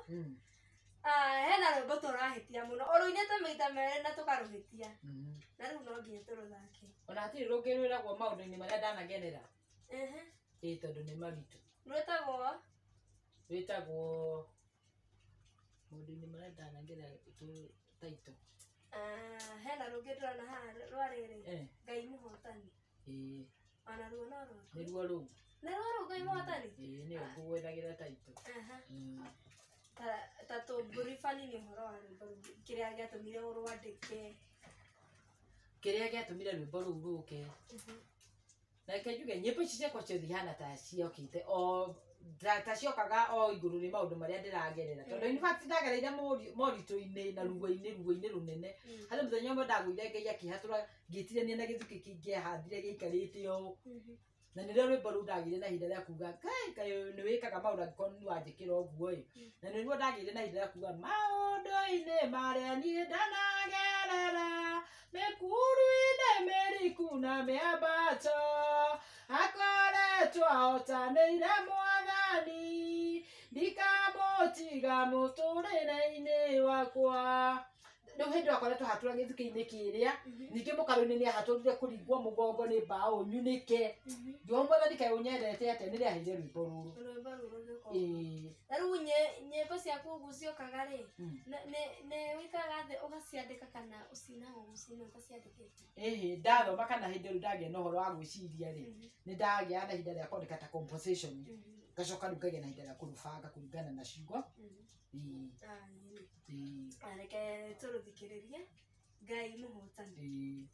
hena rwimbo tũrahitia mũno ũrũinĩte maita merĩ na tũkarũhitia na rĩu no nginya tũrũthake ona hatirĩ rũngĩ rwĩragwo maũndũ-inĩ marĩa ndanagerera tondũ nĩ maritũ rwĩtagwo maũndũ-inĩ marĩa ndanagerera taito hena rũngĩ ndĩrona haha rwa rĩrĩ Ngai mũhotani ona ruo no rũo nĩruo rũu Ngai mũhotani nĩyo ngũgwethagĩra taito ta tũmbũribani nĩ ũhoro wa rwĩmbo rũu kĩrĩa gĩatũmire ũrwandĩke kĩrĩa gĩatũmire rwĩmbo rũu rũke na reke njuge nyĩmbo ici ciakwa ciothe ihana ta ciokĩte o ta ciokaga o igũrũ rĩ maũndũ marĩa ndĩragerera tondũ in fact ndagereire moritũ-inĩ na ruo-inĩ rũnene harĩ mũthenya ũmwe ndagũire Ngai akĩhatũra ngĩtirania na gĩthukĩ kĩngĩahandire gĩikarĩte ũũ na nĩrĩo rwĩmbo rũu ndagĩire na ihinda rĩa kuga Ngai nĩ wĩkaga maũndũ angĩkorwo nĩ wanjĩkĩra ũguo ĩ na nĩruo ndagĩire na ihinda rĩa kuga maũndũ-inĩ marĩa niĩ ndanagerera mĩkuru-inĩ mĩriku na mĩambato akoretwo ahotanĩire Mwathani ndikamũtiga mũtũrĩre-inĩ wakwa rĩu hĩndĩ akoretwo ahatũra gĩthukĩ-inĩ kĩrĩa ningĩ mũkaro-inĩ nĩ ahatũrire kũringwo mũgongo nĩ mbaũ nyunĩke ndiũĩ Mwathani kaĩ ũnyendete atĩa nĩ rĩaheire rwĩmbo rũrũ na rĩu nyĩmbo ciaku ũguo ciokaga rĩ nĩ wĩikaga thĩ ũgaciandĩka kana ũcinaga ũgucina ũtaciandĩkĩte ndathoma kana hĩndĩ rĩu ndagĩa na ũhoro wa gwĩciria rĩ nĩ ndagĩa na ihinda rĩa kwandĩka ta composition ngacoka rĩu ngagĩa na ihinda rĩa kũrũbanga kũringana na ciugo reke tũrũthikĩrĩrie Ngai mũhotani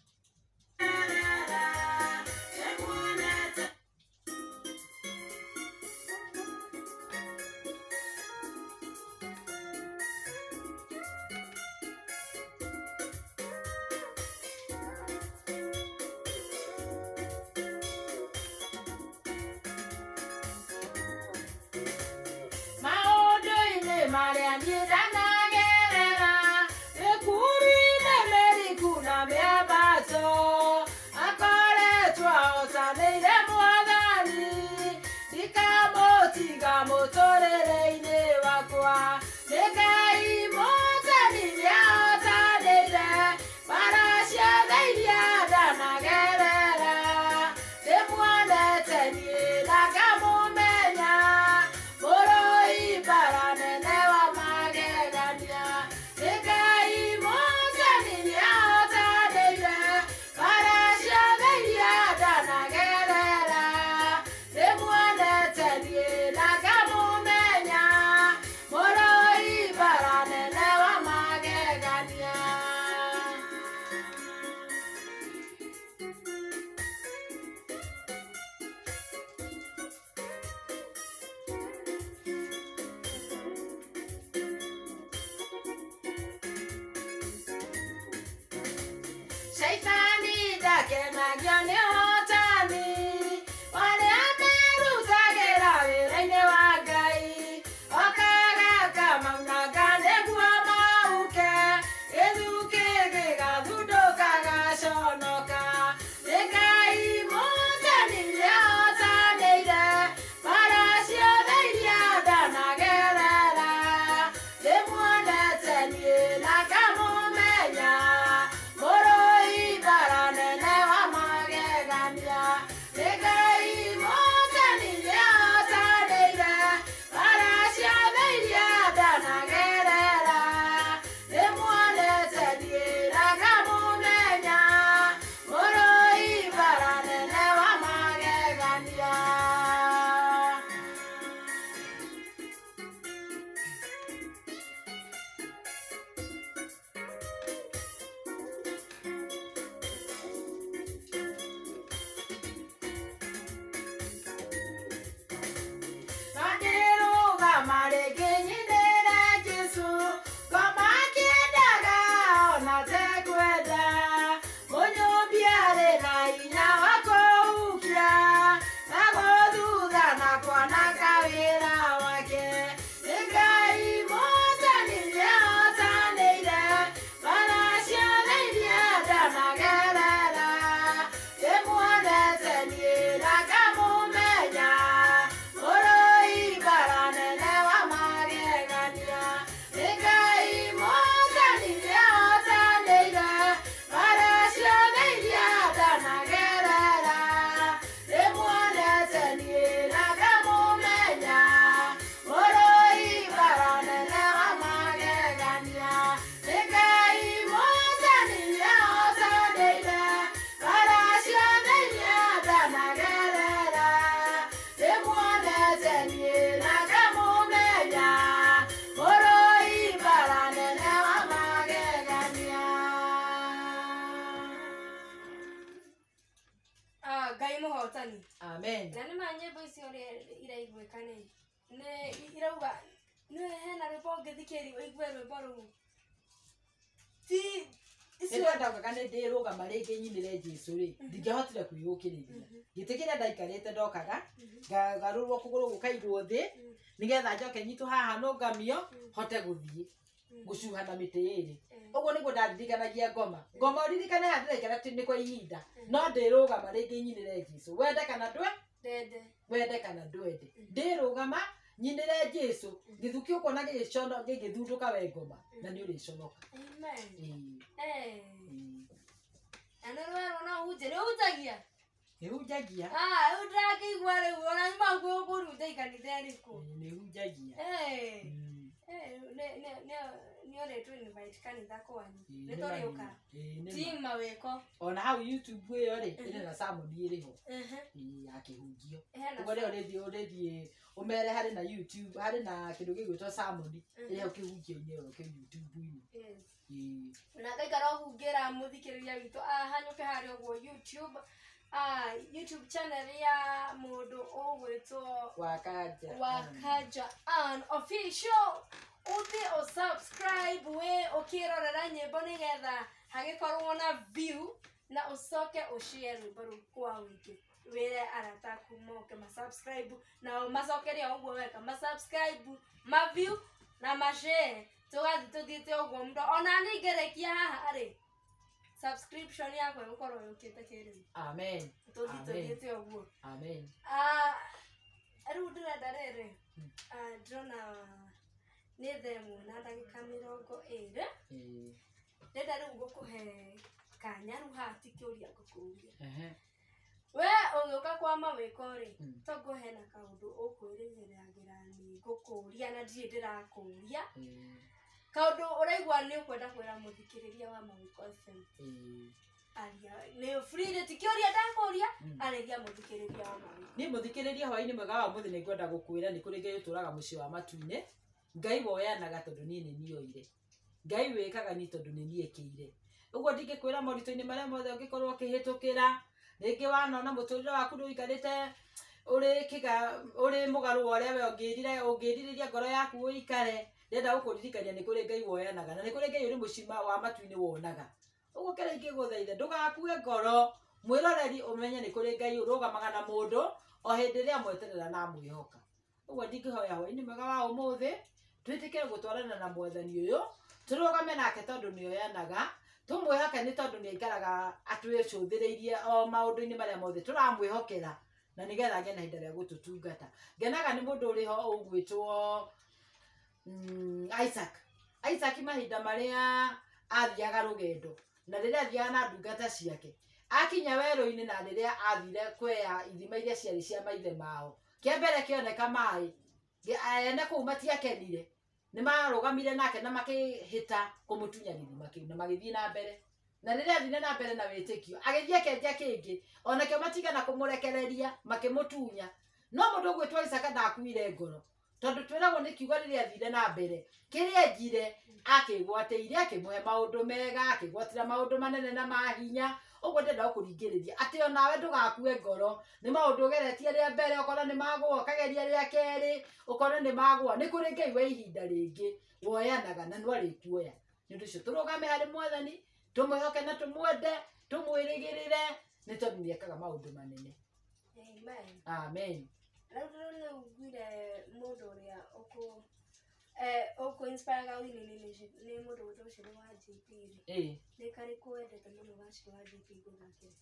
maũndũ-inĩ marĩa niĩ ndanagerera mĩkuru-inĩ mĩriku na mĩambato akoretwo ahotanĩire Mwathani ndikamũtiga mũtũrĩre-inĩ wakwa nĩ Ngai mũhotani nĩahotanĩire mbara ciothe iria ndanagerera ndĩmuonete niĩ na ngamũmenya mũrũi mbara nene wa magegania nĩ Ngai mũhotani nĩahotanĩire mbara ciothe iria ndanagerera ndĩmuonete niĩ na ngamũmenya mũrũi mbara nene wa magegania Shaitani ndakenagio nĩ ũhotani ũrĩa merutagĩra wĩra-inĩ wa Ngai okaga kamaunanga nĩguo mauke gĩthukĩ gĩgathundũka gaconoka nĩ Ngai mũhotani nĩahotanĩire mbara ciothe iria ndanagerera ndĩmuonete niĩ na ngamũmenya mũrũi mbara nene wa magegania kane ne irauga ne hena repoge dikeri oigwero baru ti Ĩrĩa ndauga kana ndĩrũgama rĩngĩ nyinĩre Jesũ rĩ ndingĩhotire kwĩyũkĩrĩria gĩtĩ kĩrĩa ndaikarĩte ndokaga ngagarũrwo kũgũrũ gũkaigwo thĩ nĩgetha njoke nyitwo haha nũngamio hote gũthiĩ gũcuha na mĩtĩ ĩrĩ ũguo nĩguo ndaririkanagia ngoma ũririkane haha ndĩraikara nĩ kwa ihinda no ndĩrũgama rĩngĩ nyinĩre Jesũ wende kana ndwende ndĩrũgama nyinĩre Jesũ gĩthukĩ ũkona gĩgĩthundũka we ngoma na nĩ ũrĩconoka. Amen. Anarwa na uje ujagia. Ujagia. Udragigwa rĩu ona maguo gũrute ikanitha rĩkũ. Nĩ ujagia. Ne oretwo invite kanitha kwanyu. Nĩtũrĩũka. Tima weko. Ona hau YouTube ĩyo rĩ ĩrĩ na sermon ĩrĩho. Yakĩhunjio. Ũguo rĩo ũrĩthiĩ umere harĩ na YouTube harĩ na kĩndũ gĩgwĩtwo sermon ĩrĩa ũkĩhunjio-inĩ ĩyo kĩ YouTube-inĩ. Na kaikara hungera muthikiriria witũ hanyũke harĩa ũguo YouTube channel ya mũndũ ũgwĩtwo Wakaja Unofficial uthi o subscribe we ukirorera nyĩmbo nĩgetha hagĩkorwo na view na ucoke ushare rwĩmbo rũu kwa wĩingĩ wĩre arata aku moke subscribe na macokeria ũguo weka subscribe view na share tugathi tuthiĩte ũguo mũndo ona nĩ ngerekia haha arĩ subscription yako ĩgũkorwo yũkĩte kĩrĩu. Amen. Tuthiĩte ũguo. Amen. Rĩu ndĩrenda rĩrĩ ndĩrona nĩ thaa 1:20 ndĩrenda rĩu gũkũhe kanya rĩu haha ti kĩũria ngũkũria we ũgĩũka kwa mawĩko rĩ tongo hena kaũndũ ũkwĩrĩgĩragĩra nĩ ngũkũria na ndirĩ ndĩrakũria kaũndũ ũraigua nĩ ũkwenda kwĩra mũthikĩrĩria wa Mawĩko FM aria nĩ free ti kĩũria ndakũria arĩria mũthikĩrĩria wa Mawĩko. Niĩ mũthikĩrĩria hwaĩ-inĩ mwega wa mũthĩ nĩ ngwenda gũkwĩra nĩ kũrĩ Ngai ũtũraga mũciĩ wa matu-inĩ Ngai woyanaga tondũ niĩ nĩ nioire Ngai wĩkaga ni tondũ nĩ niekĩire ũguo ndingĩkwĩra moritũ-inĩ marĩa mothe ũngĩkorwo ũkĩhĩtũkĩra rĩngĩ wanona mũtũrĩre waku ndũikarĩte ũrĩ mũgarũ wa ũrĩa we ũngĩrirĩria ngoro yaku ũikare ndenda gũkũririkania nĩ kũrĩ Ngai woyanaga na nĩ kũrĩ Ngai ũrĩ mũciĩ wa matu-inĩ wonaga ũguo kĩrĩa ingĩgũthaitha ndũgakue ngoro mwĩroreri ũmenye nĩ kũrĩ Ngai ũrũgamaga na mũndũ o hĩndĩ ĩrĩa mweterera na mwĩhoka ũguo ndingĩhoya hwaĩ-inĩ mwega wa ũmũthĩ twĩtĩkĩre gũtwarana na mwathani ũyũ tũrũgame nake tondũ nĩ oyanaga tũmwĩhoke nĩ tondũ nĩ aikaraga atwĩcũthĩrĩirie o maũndũ-inĩ marĩa mothe tũramwĩhokera na nĩgetha agĩe na ihinda rĩa gũtũtungata. Ngenaga nĩ mũndũ ũrĩ ho ũgwĩtwo Isaac mahinda marĩa athiaga rũgendo na rĩrĩa athiaga na ndungata ciake akinya werũ-inĩ na rĩrĩa athire kweya ithima iria ciarĩ cia maithe mao kĩa mbere kĩoneka maĩ ene kũu matiakenire nĩ marũgamire nake na makĩhĩta kũmũtunya gĩthima kĩu na magĩthiĩ na mbere na rĩrĩa athire na mbere na wĩtĩkio agĩthiĩ akenja kĩngĩ onake matigana kũmũrekereria makĩmũtunya no mũndũ ũgwĩtwo Isaac ndakuire ngoro tondũ twĩragwo nĩ kiugo rĩrĩa athire na mbere kĩrĩa enjire akĩgwatĩire akĩmũhe maũndũ mega akĩgwatĩra maũndũ manene na mahinya ũguo ndenda gũkũringĩrĩria atĩ onawe ndũgakue ngoro nĩ maũndũ ũgeretie rĩa mbere ũkorwo nĩ magũa ũkageria rĩa kerĩ ũkorwo nĩ magũa nĩ kũrĩ Ngai wa ihinda rĩngĩ woyanaga na no arĩkuoya nĩ ũndũ ũcio tũrũgame harĩ mwathani tũmwĩhoke na tũmwende tũmwĩrĩgĩrĩre nĩ tondũ nĩ ekaga maũndũ manene. Amen. Rĩu ngwire mũndũ ũrĩa inspire wini nĩ mũndũ wĩtwo Shiru wa JP nĩ karĩkũ wendete mũno wa Shiru wa JP gũthakĩra?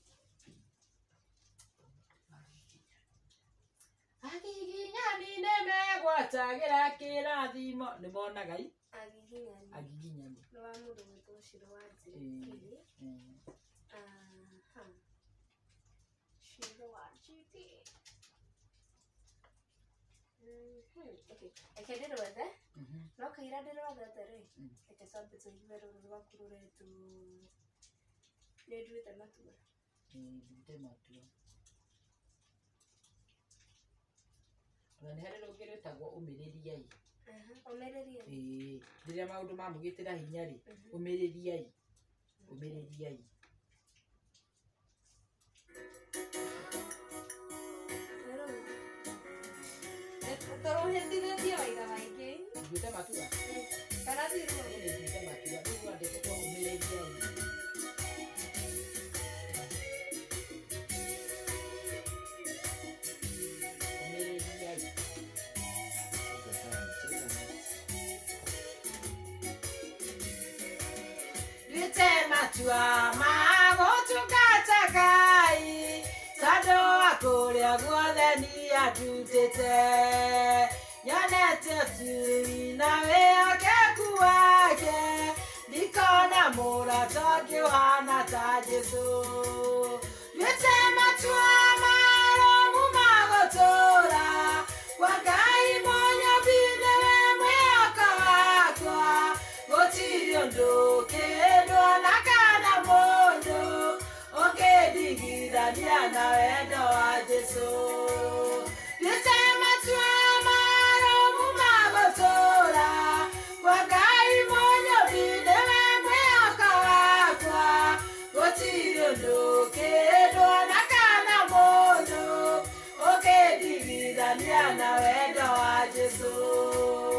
Agiginyani nĩmegwatagĩra kĩrathimo nĩ monaga Agiginyani nĩ wa mũndũ wĩtwo Shiru wa JP Shiru wa JP. Okay, ndĩrwethe no kaira ndĩrwethete rĩ reke twambe tũigue rũrũ rwaku rũretwo nĩ nduĩte matua na nĩ harĩ rũngĩ rwĩtagwo ũmĩrĩriai rĩrĩa maũndũ mamũgĩtĩra hinya rĩ ũmĩrĩriai toro hindi na dia maita maiki. Juta matua. Kana tiru. Ini juta matua. Dulu ada tu umelegia. Matua mago tukatakai tado akoria guothe ni atutete nyanete tu nawe akekuake ndikona murata Yohana ta Jesu Lete matua maromu magotora wakai monya bine mweaka wakwa gotirio ndoke Diana wendo wa Jesu Lisema tuama romu magotora Kwa gai monyo bide wemwe wakawakwa Gotirio ndoke doana kana mono Oke digida Diana wendo wa Jesu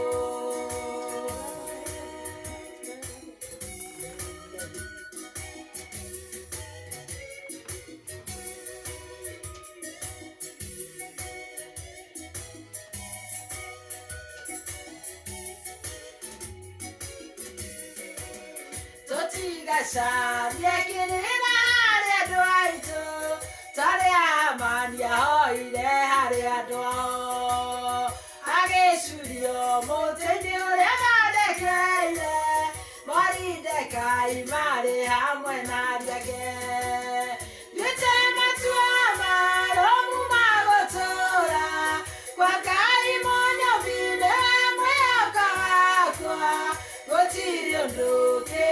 Gasha, yekinina hare doito, tare amani ahoire hare do. Age studio monteni ore mare kreile, mari de kai mare hamwe na diage. Yete matua maro mu magotora, kwa kai monyo bine mwe akakwa, gotirio ndoke.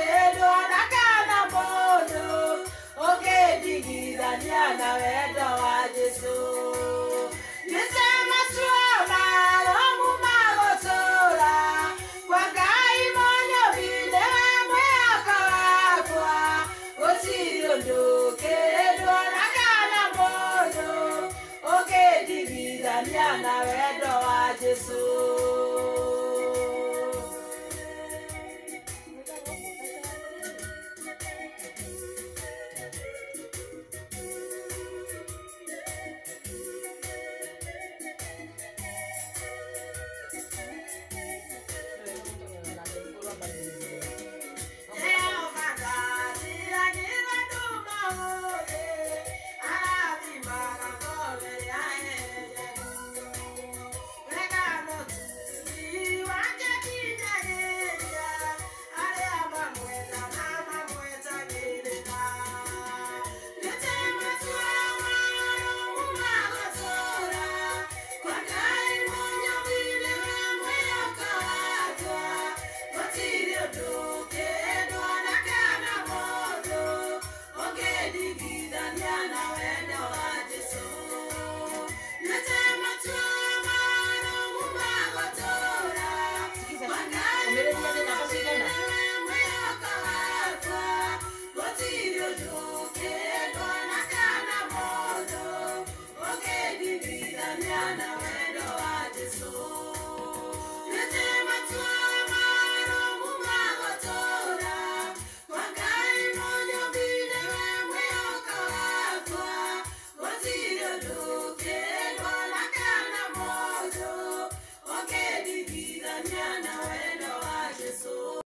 Diana wendo wa Jesu Nisema suama romu magotora Kwa gai monyo bine mwaka wakwa Osirio ndoke doana kana mono Oke digida Diana wendo wa Jesu